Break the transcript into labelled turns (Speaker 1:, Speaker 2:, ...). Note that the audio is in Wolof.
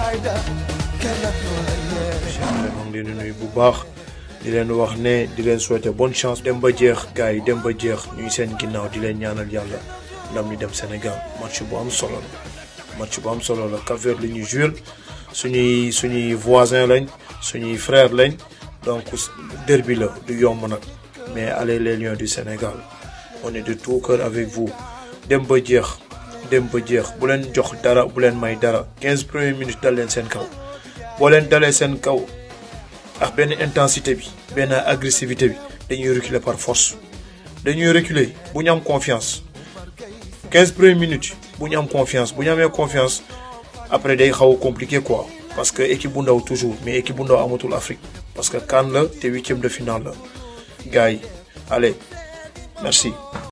Speaker 1: moom di nuyu bu baax di leen wax ne di leen souhaiter bonne chance dem ba jeex gars yi dem ba jeex ñuy seen ginnaaw di leen ñaanal yàlla ndam ñu dem Sénégal match bu am solo la Cap-Vert li ñu joué suñuy voisins lañ suñuy frères lañ donc derby la du yomb nag mais allez les Lions du Sénégal on est de tout cœur avec vous dem ba jeex bu leen jox dara bu leen may dara 15 premières minutes dal leen seen kaw boo leen dalee seen kaw ak benn intensité bi benn agressivité bi dañuy reculer par force dañuy reculer bu ñu am confiance 15 premières minutes bu ñu am confiance bu ñu amee confiance après day xaw a compliqué quoi parce que équipe bu ndaw toujours mais équipe bu ndaw amatul Afrique parce que CAN la te 8e de finale la gars yi allez merci.